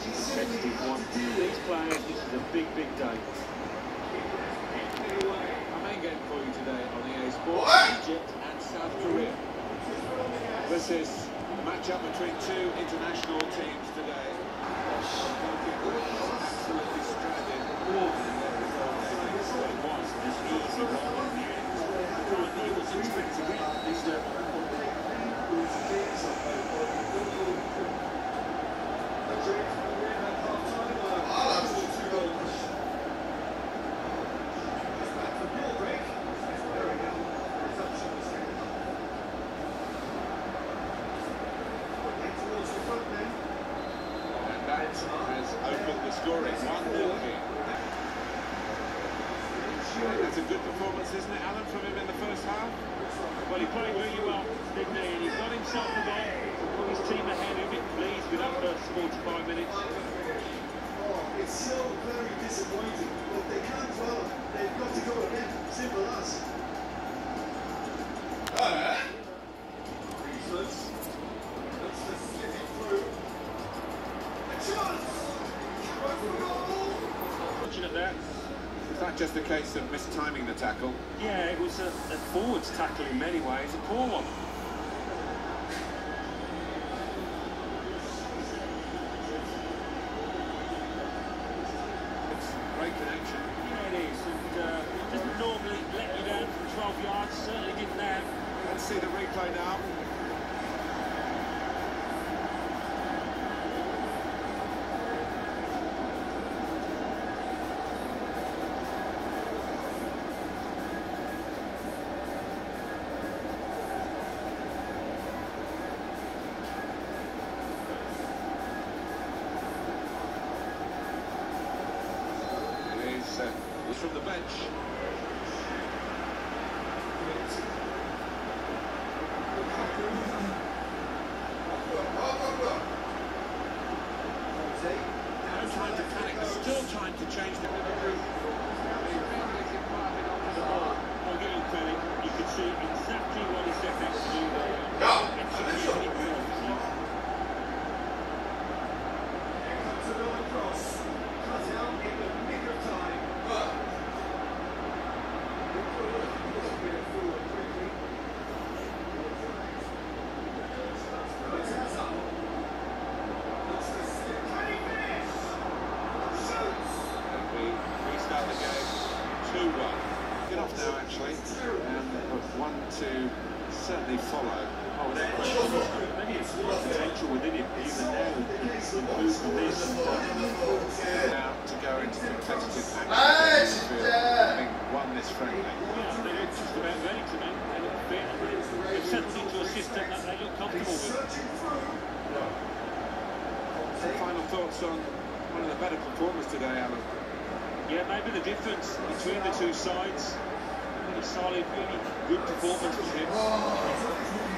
It's a competitive one. These players, this is a big, big day. Our main game for you today on EA Sports, Egypt and South Korea. This is a match-up between two international teams today. Absolutely stranded. It was an easy one in the end. He was expecting it. Has opened the scoring 1-0 here. That's a good performance, isn't it, Alan, from him in the first half? Well, he played really well, didn't he? And he got himself the goal, put his team ahead of it, pleased with that first 45 minutes. It's so very disappointing, but they can't dwell. They've got to go again. Simple as. Looks to slip it through. Fortunate there. Is that just a case of mistiming the tackle? Yeah, it was a forwards tackle in many ways, a poor one. It's great connection. Yeah, it is. And doesn't normally let you down from 12 yards, certainly didn't now. Let's see the replay now. From the bench. No time to panic, there's still time to change the ball. I'll give him credit. You could see exactly what he set out to do there. Executed it perfectly. Comes another cross. Cut out in the nick of time. Restart the game 2-1. Get off now, actually, and 1-2 certainly follow. Oh, without question, maybe it's potential within him, even now, improve from this. Now to go into competitive action, having won this friendly. Yeah, they look just about ready to me. They look fit. They've settled into a system that they look comfortable with. Final thoughts on one of the better performers today, Alan? Yeah, maybe the difference between the two sides. Really solid, really good performance from him.